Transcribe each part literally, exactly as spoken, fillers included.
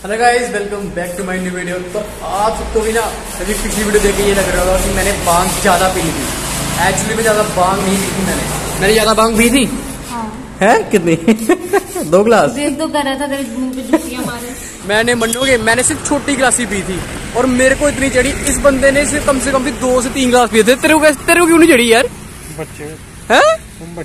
Hello guys, welcome back to my new video. तो आप सबको भी ना अभी पिछली वीडियो देख के ये लग रहा होगा कि मैंने बांग ज्यादा पी ली थी। एक्चुअली में ज्यादा बांग नहीं पी थी मैंने मैंने ज्यादा बांग पी थी। हाँ। है कितनी? दो गिलास। तो कर रहा था तेरे मुंह पे जुतियां मारे। मैंने मनोगे मैंने सिर्फ छोटी गिलास ही पी थी और मेरे को इतनी चढ़ी। इस बंदे ने सिर्फ कम से कम भी दो से तीन गिलास पिए थे। तेरे को तेरे को क्यों नहीं चढ़ी यार? बच्चे है तुम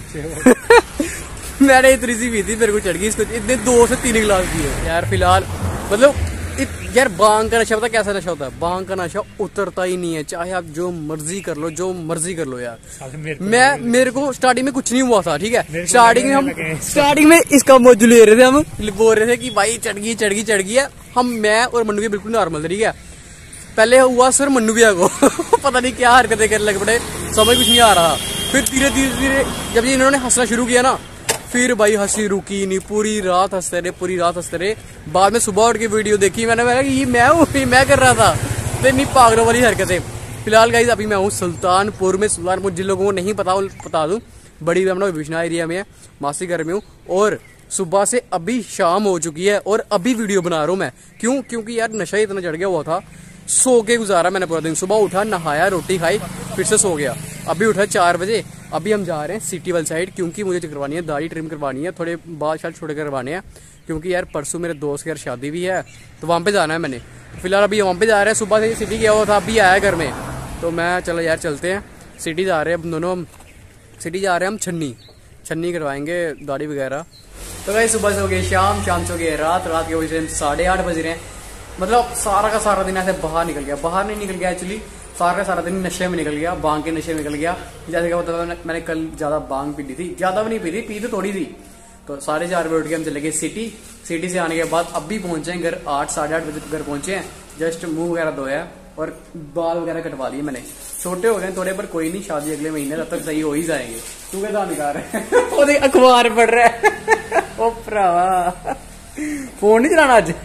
बच्चे मैंने इतनी सी पी थी, मेरे को चढ़ गई। इसको इतने दो से तीन गिलास पिए यार। फिलहाल मतलब यार बांग का नशा पता कैसा नशा होता है? बांग का नशा उतरता ही नहीं है, चाहे आप जो मर्जी कर लो, जो मर्जी कर लो यार। मैं मेरे को स्टार्टिंग में कुछ नहीं हुआ था, ठीक है। स्टार्टिंग में हम स्टार्टिंग में इसका मौजू ले रहे थे, हम बोल रहे थे कि भाई चढ़ गई चढ़ गई चढ़ गई है। हम मैं और मन्नू भी बिल्कुल नॉर्मल थे, ठीक है। पहले हुआ सर मन्नू भैया को पता नहीं क्या हरकतें करने लग पड़े, समझ कुछ नहीं आ रहा। फिर धीरे धीरे धीरे जब ये इन्होंने हंसना शुरू किया ना, फिर भाई हंसी रुकी नहीं, पूरी रात हंसते रहे, पूरी रात हंसते रहे। बाद में सुबह उठ के वीडियो देखी मैंने, मैं ये मैं हूँ, मैं कर रहा था। तो नहीं पागलों वाली हरकतें। फिलहाल गाइस अभी मैं हूँ सुल्तानपुर में। सुल्तानपुर जिन लोगों को नहीं पता बता दूं, बड़ी ब्रह्मणा विभूषणा एरिया में है, मासी घर में हूँ। और सुबह से अभी शाम हो चुकी है और अभी वीडियो बना रहा हूँ मैं। क्यों? क्योंकि यार नशा इतना चढ़ गया हुआ था, सो के गुजारा मैंने पूरा दिन। सुबह उठा, नहाया, रोटी खाई, फिर से सो गया। अभी उठा चार बजे। अभी हम जा रहे हैं सिटी वाली साइड, क्योंकि मुझे करवानी है, दाढ़ी ट्रिम करवानी है, थोड़े बाल शाल छोटे करवाने हैं। क्योंकि यार परसों मेरे दोस्त की यार शादी भी है, तो वहाँ पे जाना है मैंने। फिलहाल अभी वहाँ पे जा रहे हैं। सुबह से सिटी गया हुआ था, अभी आया घर में। तो मैं चलो यार चलते हैं, सिटी जा रहे हैं हम दोनों। सिटी जा रहे हैं हम, छन्नी छन्नी करवाएंगे दाढ़ी वगैरह। तो भाई सुबह से हो गई शाम, शाम से हो गई रात, रात के बजे साढ़े आठ बज रहे हैं। मतलब सारा का सारा दिन ऐसे बाहर निकल गया। बाहर नहीं निकल गया एक्चुअली, सारा का सारा दिन नशे में निकल गया, बांग के नशे में निकल गया। जैसे क्या होता था, मैंने कल ज्यादा बांग पी ली थी, ज्यादा भी नहीं पी थी, पी तो थोड़ी थी। तो साढ़े चार बजे उठ के हम चले गए सिटी। सिटी से आने के बाद अभी पहुंचे हैं घर, आठ साढ़े आठ बजे घर पहुंचे हैं। जस्ट मुंह वगैरह धोया और बाल वगैरह कटवा लिए मैंने। छोटे हो गए थोड़े, पर कोई नहीं, शादी अगले महीने, तब तक सही हो ही जाएंगे। तू क्या निकाल रहा है? अखबार पढ़ रहा है। ओ भरावा फोन नहीं चलाना आज?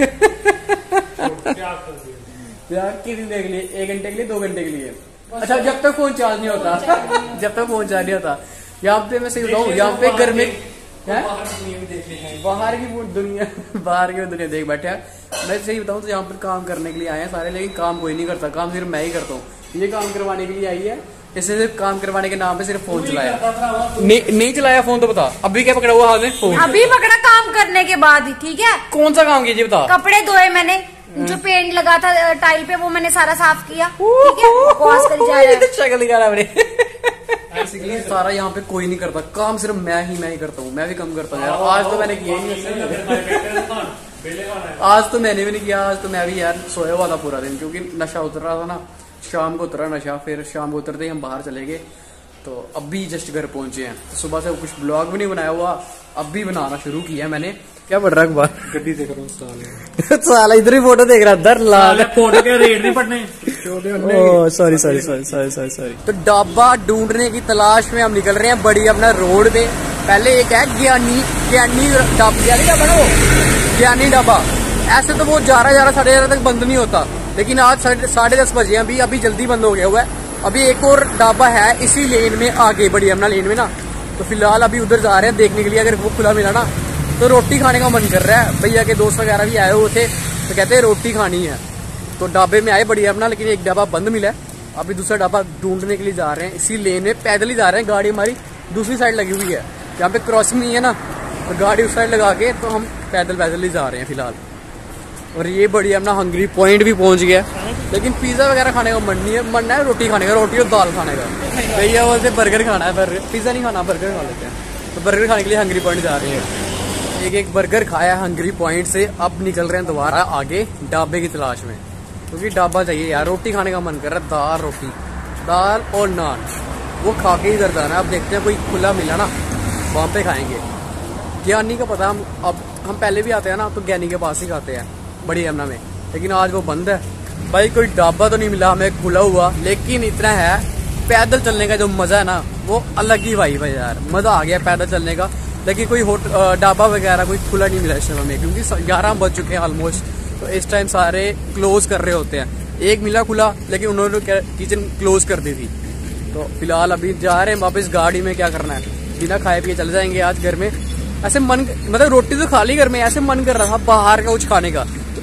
यार कितनी देख लिए? एक घंटे के लिए, दो घंटे के लिए? अच्छा, जब तक फोन चार्ज नहीं होता जब तक फोन चार्ज नहीं होता। यहाँ पे मैं सही बताऊँ, यहाँ पे घर में बाहर की दुनिया बाहर की दुनिया देख बैठे हैं। मैं सही बताऊँ तो यहाँ पर काम करने के लिए आए हैं सारे, लेकिन काम कोई नहीं करता। काम सिर्फ मैं ही करता हूँ। ये काम करवाने के लिए आई है, इसने सिर्फ काम करवाने के नाम पे सिर्फ फोन चलाया। नहीं, नहीं चलाया फोन तो बता। अभी क्या पकड़ा हुआ हाथ में? फोन अभी पकड़ा काम करने के बाद ही, ठीक है। कौन सा काम कीजिए बता? कपड़े धोए मैंने, जो पेंट लगा था टाइल पे वो मैंने सारा साफ किया, ठीक है। बकवास करी जा रहा है, शक्ल दिखा रहा है। सारा यहाँ पे कोई नहीं करता काम, सिर्फ मैं ही मैं ही करता हूँ। मैं भी कम करता हूँ यार। आज तो मैंने किया ही नहीं, आज तो मैंने भी नहीं किया। आज तो मैं भी यार सोया हुआ था पूरा दिन, क्योंकि नशा उतर रहा था ना। शाम को उतरा नशा, फिर शाम को उतरते ही हम बाहर चले गए। तो अभी जस्ट घर पहुंचे हैं। तो सुबह से कुछ ब्लॉग भी नहीं बनाया हुआ, अभी बनाना शुरू किया मैंने। क्या पढ़ रहा है अखबार? गड्डी देख रहा हूँ साला इधर ही फोटो देख रहा, दर लाल फोटो के रेट नहीं पढ़ने। Sorry sorry sorry sorry sorry sorry तो ढाबा ढूंढने की तलाश में हम निकल रहे हैं बड़ी अपना रोड पे। पहले एक है ज्ञानी ज्ञानी ढाबा ना, वो ज्ञानी ढाबा। ऐसे तो वो ग्यारह ग्यारह साढ़े ग्यारह तक बंद नहीं होता, लेकिन आज साढ़े दस बजे अभी अभी जल्दी बंद हो गया हुआ है। अभी एक और ढाबा है इसी लेन में आगे, बड़ी यमुना लेन में ना। तो फिलहाल अभी उधर जा रहे हैं देखने के लिए, अगर वो खुला मिला ना तो रोटी खाने का मन कर रहा है। भैया के दोस्त वगैरह भी आए हुए थे, तो कहते हैं रोटी खानी है। तो ढाबे में आए बड़ी यमुना, लेकिन एक ढाबा बंद मिला है। अभी दूसरा ढाबा ढूंढने के लिए जा रहे हैं, इसी लेन में पैदल ही जा रहे हैं। गाड़ी हमारी दूसरी साइड लगी हुई है, यहाँ पे क्रॉसिंग नहीं है ना, तो गाड़ी उस साइड लगा के तो हम पैदल पैदल ही जा रहे हैं फिलहाल। और ये बढ़िया अपना हंगरी पॉइंट भी पहुंच गया, लेकिन पिज्जा वगैरह खाने का मन नहीं है। मन है रोटी खाने का, रोटी और दाल खाने का। भैया बोलते बर्गर खाना है, बर्गर पिज्जा नहीं खाना, बर्गर खा लेते हैं। तो बर्गर खाने के लिए हंगरी पॉइंट जा रहे हैं। एक एक बर्गर खाया हंगरी पॉइंट से, अब निकल रहे हैं दोबारा आगे ढाबे की तलाश में, क्योंकि ढाबा चाहिए यार। रोटी खाने का मन कर रहा है, दाल रोटी, दाल और नान, वो खा के ही इधर जाना है। अब देखते हैं कोई खुला मिला ना, वहाँ पे खाएंगे। ज्ञानी का पता, हम अब हम पहले भी आते हैं ना, तो ज्ञानी के पास ही खाते हैं बड़ी यमुना में, लेकिन आज वो बंद है। भाई कोई ढाबा तो नहीं मिला हमें खुला हुआ, लेकिन इतना है पैदल चलने का जो मजा है ना, वो अलग ही वाइब है यार। मजा आ गया पैदल चलने का। लेकिन कोई ढाबा वगैरह कोई खुला नहीं मिला इस समय में, क्योंकि ग्यारह बज चुके हैं ऑलमोस्ट। तो इस टाइम सारे क्लोज कर रहे होते हैं। एक मिला खुला, लेकिन उन्होंने किचन क्लोज कर दी थी। तो फिलहाल अभी जा रहे हैं वापस गाड़ी में। क्या करना है, बिना खाए पिए चले जाएंगे आज घर में। ऐसे मन मतलब रोटी तो खा ली घर में, ऐसे मन कर रहा था बाहर का कुछ खाने का। तो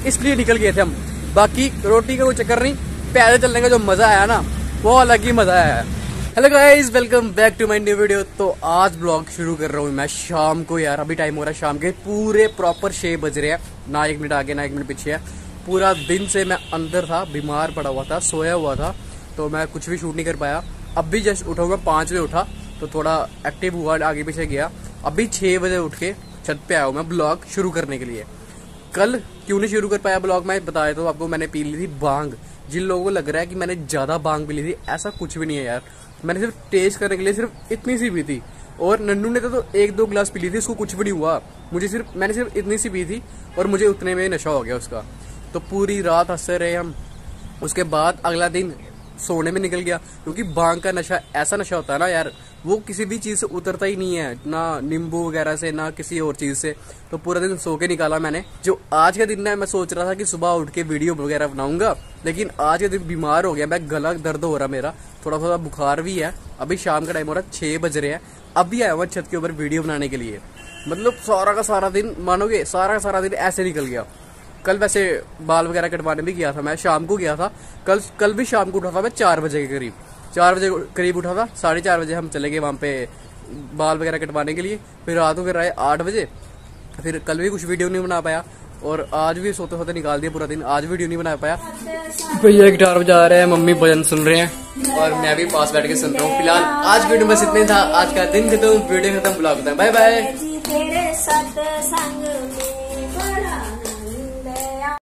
सिर्फ इसलिए निकल गए थे हम, बाकी रोटी का कोई चक्कर नहीं, पैदल चलने का जो मजा आया ना वो अलग ही मजा आया। Hello guys, welcome back to my new video. तो आज ब्लॉग शुरू कर रहा हूँ मैं शाम को यार। अभी टाइम हो रहा है शाम के पूरे प्रॉपर छह बज रहे हैं, ना एक मिनट आगे ना एक मिनट पीछे है। पूरा दिन से मैं अंदर था, बीमार पड़ा हुआ था, सोया हुआ था, तो मैं कुछ भी शूट नहीं कर पाया। अब भी जस्ट उठा, मैं पाँच बजे उठा तो थोड़ा एक्टिव हुआ, आगे पीछे गया। अभी छः बजे उठ के छत पे आया हूँ मैं ब्लॉग शुरू करने के लिए। कल क्यों नहीं शुरू कर पाया ब्लॉग, मैं बता देता हूँ आपको। मैंने पी ली थी बांग। जिन लोगों को लग रहा है कि मैंने ज़्यादा बांग पी ली थी, ऐसा कुछ भी नहीं है यार। मैंने सिर्फ टेस्ट करने के लिए सिर्फ इतनी सी पी थी, और नन्नू ने तो, तो एक दो गिलास पी ली थी, उसको कुछ भी नहीं हुआ। मुझे सिर्फ मैंने सिर्फ इतनी सी पी थी और मुझे उतने में नशा हो गया उसका। तो पूरी रात हंसते रहे हम। उसके बाद अगला दिन सोने में निकल गया, क्योंकि बांग का नशा ऐसा नशा होता है ना यार, वो किसी भी चीज़ से उतरता ही नहीं है, ना नींबू वगैरह से ना किसी और चीज़ से। तो पूरा दिन सो के निकाला मैंने। जो आज का दिन है, मैं सोच रहा था कि सुबह उठ के वीडियो वगैरह बनाऊंगा, लेकिन आज के दिन बीमार हो गया मैं, गला दर्द हो रहा मेरा, थोड़ा थोड़ा बुखार भी है। अभी शाम का टाइम हो रहा है, छः बज रहे हैं। अभी आया हुआ छत के ऊपर वीडियो बनाने के लिए। मतलब सारा का सारा दिन, मानोगे सारा का सारा दिन ऐसे निकल गया। कल वैसे बाल वगैरह कटवाने भी गया था, मैं शाम को गया था। कल कल भी शाम को उठा था मैं, चार बजे के करीब चार बजे करीब उठा था। साढ़े चार बजे हम चले गए वहाँ पे बाल वगैरह कटवाने के लिए। फिर रात को फिर आए आठ बजे। फिर कल भी कुछ वीडियो नहीं बना पाया, और आज भी सोते सोते निकाल दिया पूरा दिन, आज वीडियो नहीं बना पाया। भैया गिटार बजा रहे हैं, मम्मी भजन सुन रहे हैं, और मैं भी पास बैठ के सुन रहा हूँ। फिलहाल आज वीडियो बस इतने था। आज का दिन खत्म, वीडियो खत्म, ब्लॉग खत्म। Bye bye.